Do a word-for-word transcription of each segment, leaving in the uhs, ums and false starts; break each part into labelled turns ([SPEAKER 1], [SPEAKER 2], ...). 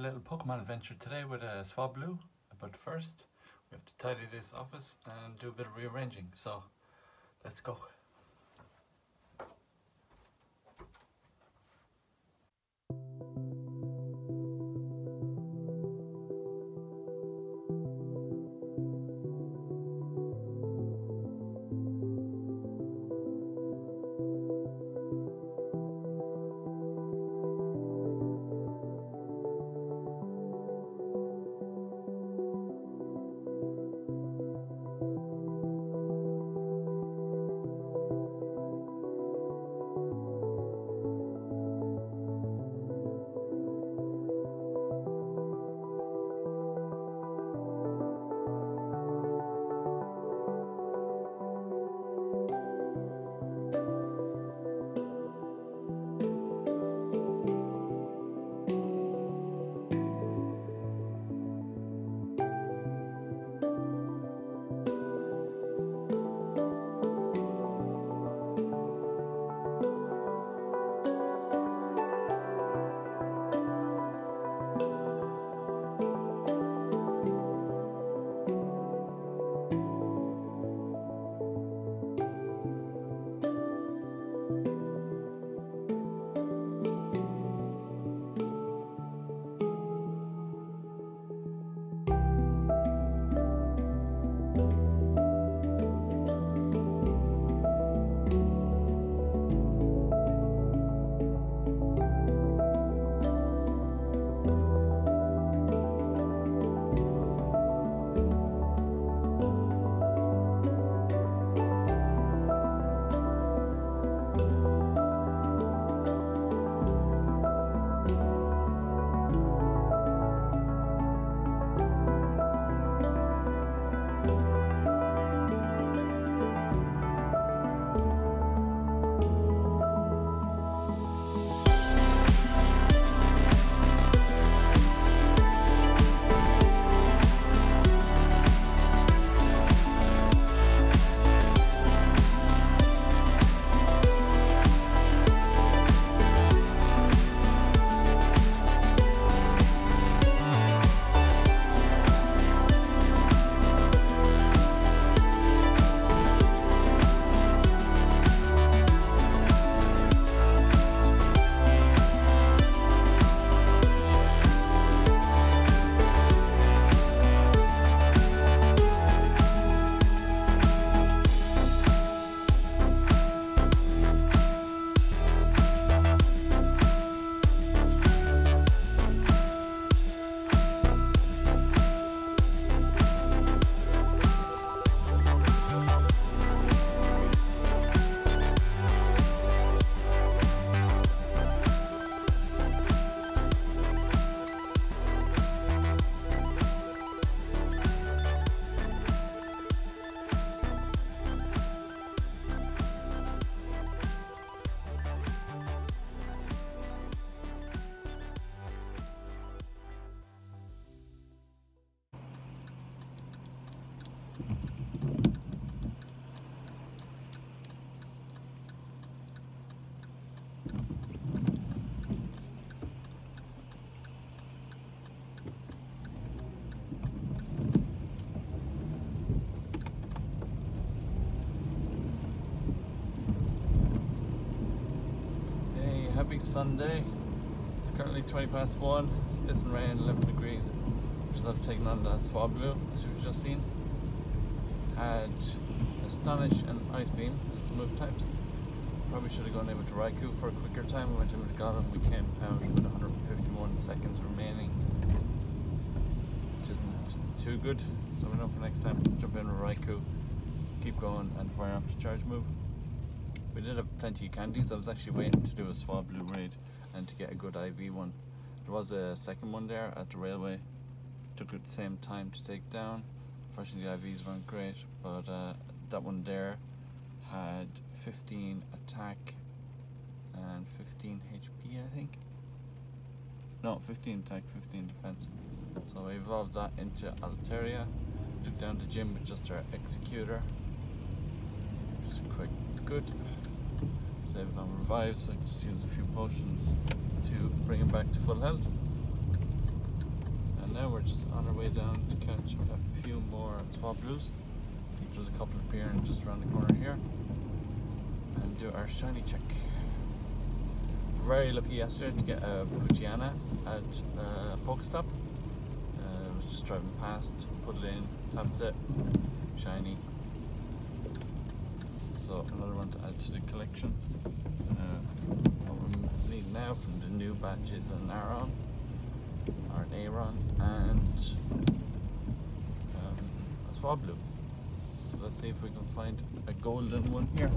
[SPEAKER 1] little Pokemon adventure today with a Swablu, but first we have to tidy this office and do a bit of rearranging, so let's go. Happy Sunday. It's currently twenty past one. It's pissing rain, eleven degrees. Just have taken on that Swablu, as you've just seen. Had Astonish and Ice Beam as the move types. Probably should have gone in with the Raikou for a quicker time. We went in with the Golem. We came out with one hundred fifty-one seconds remaining, which isn't too good. So we know for next time, jump in with Raikou, keep going, and fire off the charge move. We did have plenty of candies. I was actually waiting to do a Swablu raid and to get a good I V one. There was a second one there at the railway. Took it the same time to take down. Unfortunately the I Vs weren't great, but uh, that one there had fifteen attack and fifteen H P, I think. No, fifteen attack, fifteen defense. So I evolved that into Altaria. Took down the gym with just our Executor. Which is quite good. Save it on revive, so I can just use a few potions to bring him back to full health. And now we're just on our way down to catch a few more Swablus. I think there's a couple appearing just around the corner here. And do our shiny check. Very lucky yesterday to get a Pucciana at a Pokestop. Uh, I was just driving past, put it in, tapped it, shiny. So another one to add to the collection. Uh, what we need now from the new batch is an Aron, or an Aron, and um, a Swablu. So let's see if we can find a golden one here.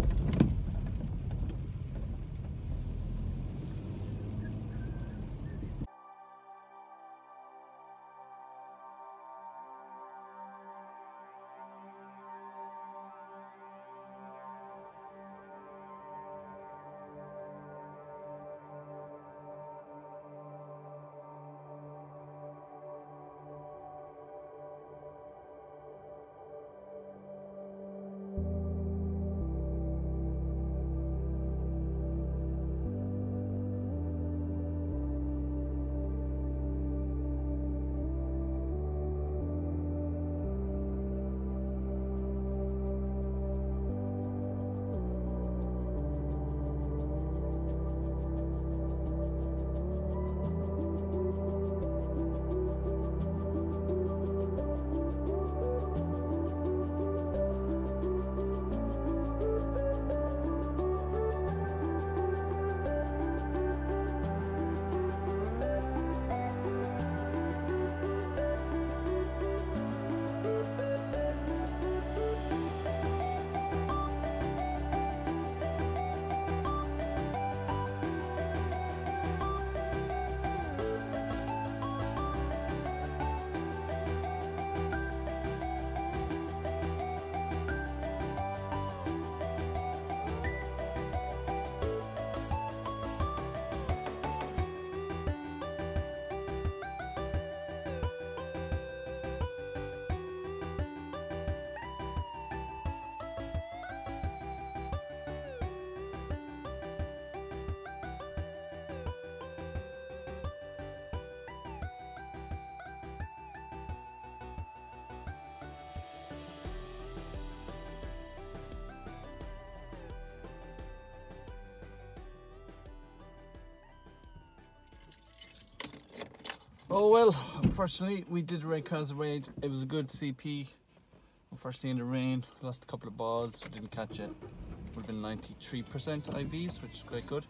[SPEAKER 1] Oh well, unfortunately we did a raid cause raid. It was a good C P. Unfortunately in the rain, lost a couple of balls, didn't catch it. Would have been ninety-three percent I Vs, which is quite good.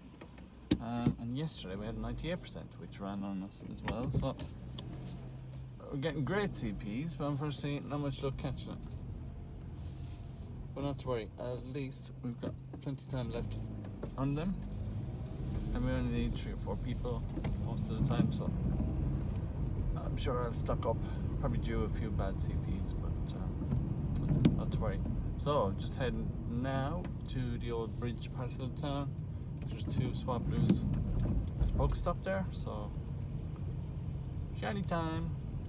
[SPEAKER 1] Um, and yesterday we had ninety-eight percent, which ran on us as well. So we're getting great C Ps, but unfortunately not much luck catching it. But not to worry, at least we've got plenty of time left on them. And we only need three or four people most of the time, so I'm sure I'll stock up. Probably do a few bad C Ps, but um, not to worry. So just heading now to the old bridge part of the town. There's two Swablus at the Pokestop there, so shiny time.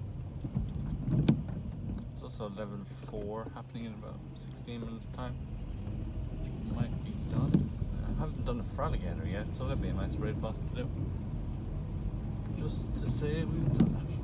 [SPEAKER 1] There's also level four happening in about sixteen minutes time, which might be done. I haven't done a Froligator yet, so that'd be a nice raid boss to do. Just to say we've done it.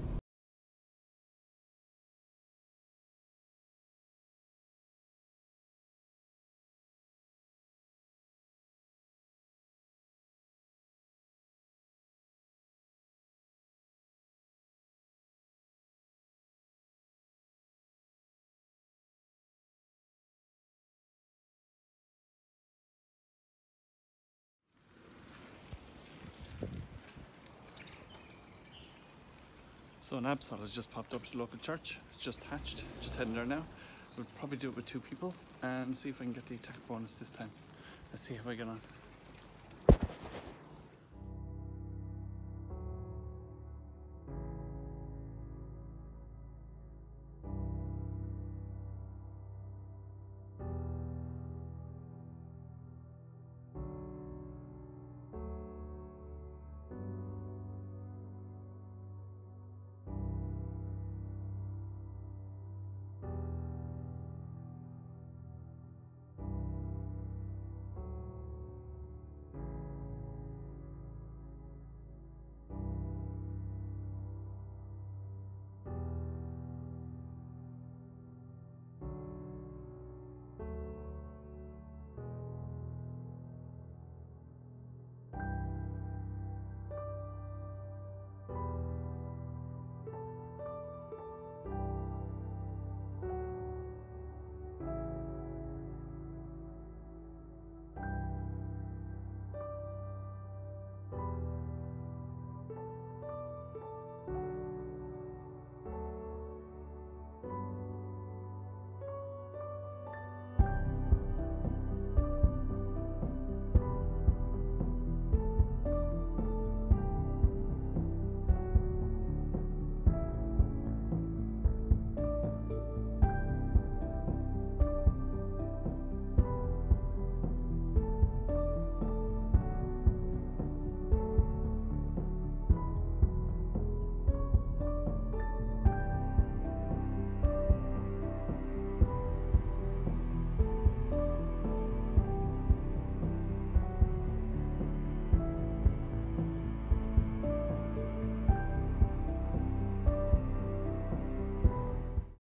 [SPEAKER 1] So an Absol has just popped up to the local church. It's just hatched, just heading there now. We'll probably do it with two people and see if I can get the attack bonus this time. Let's see how I get on.